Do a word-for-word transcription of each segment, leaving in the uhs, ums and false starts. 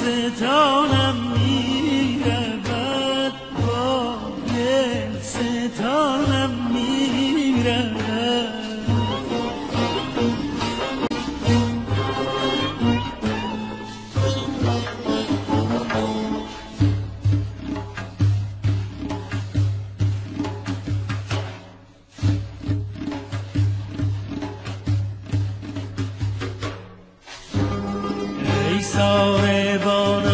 ستانم میرود، با دل ستانم میرود. ای ساربان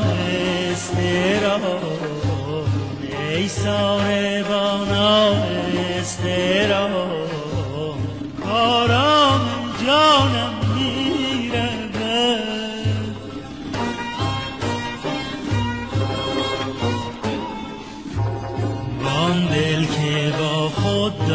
آهسته‌ران، ای ساربان آهسته‌ران، آرام جانم میرود. وان دل که با خود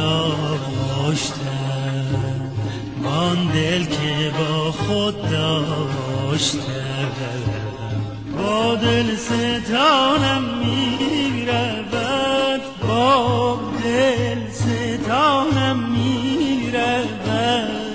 داشتم، وان دل که با خود داشتم، با دل ستانم میرود، با دل ستانم میرود.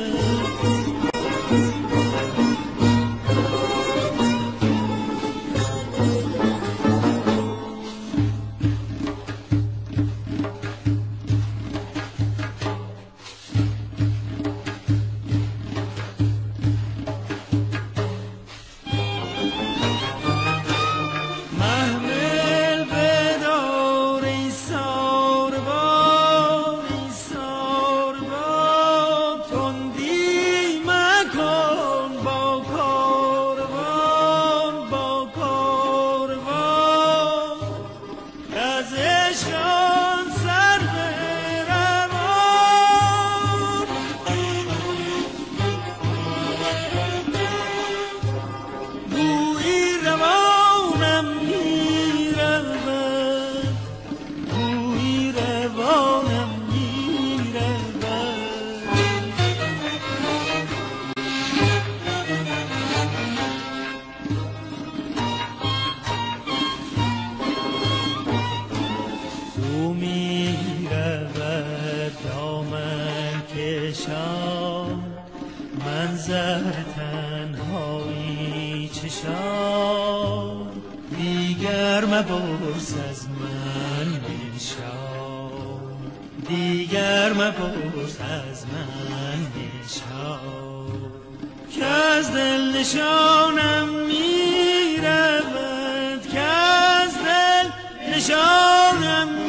من زهر تنهایی چشام، دیگر مبرس از من بنشام، دیگر مبرس از من بنشام. که از دل نشانم میرود، که از دل نشانم میرود.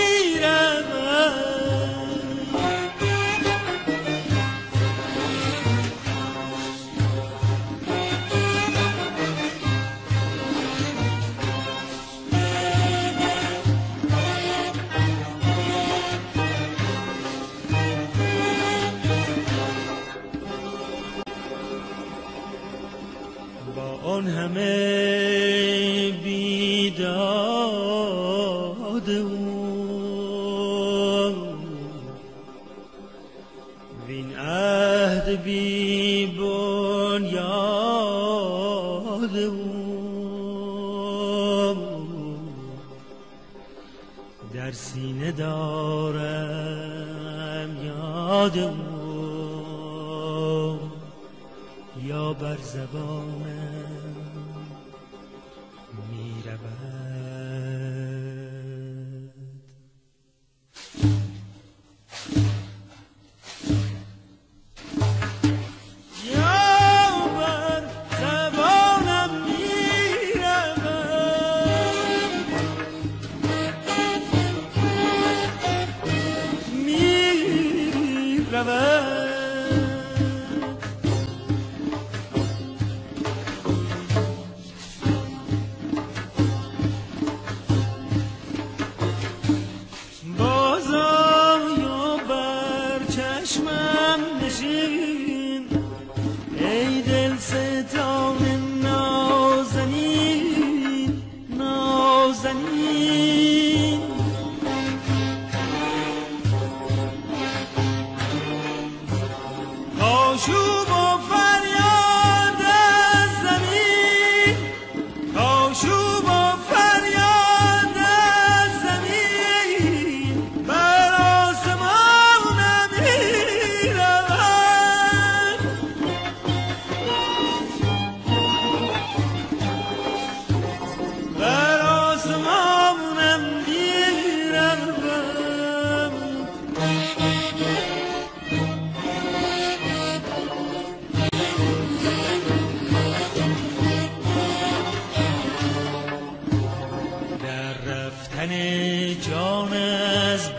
آن همه بیداد او، وین عهد بی بنیاد او، در سینه دارم یاد او، یا بر زبانم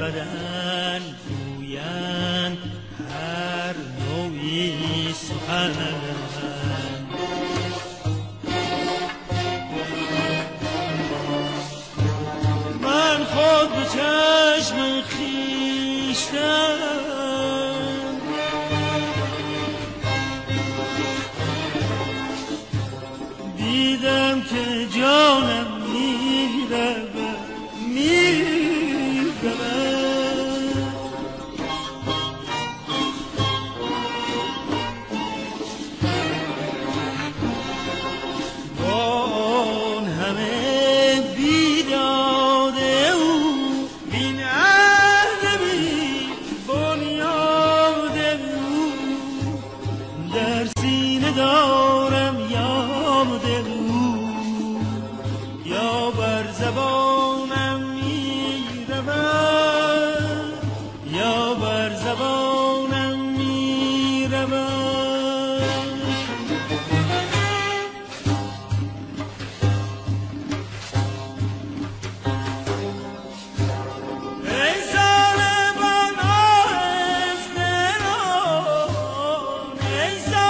بدن گویند هر نوعی سخن. من خود به چشم خویشتن دیدم که جانم می‌رود می‌رود با آن همه بیداد او بین عهد بی بنیاد او در سینه دارم یاد او یا بر زبانم می‌رود یا بر زبانم می‌رود. ای ظالمان آهسته رو، ای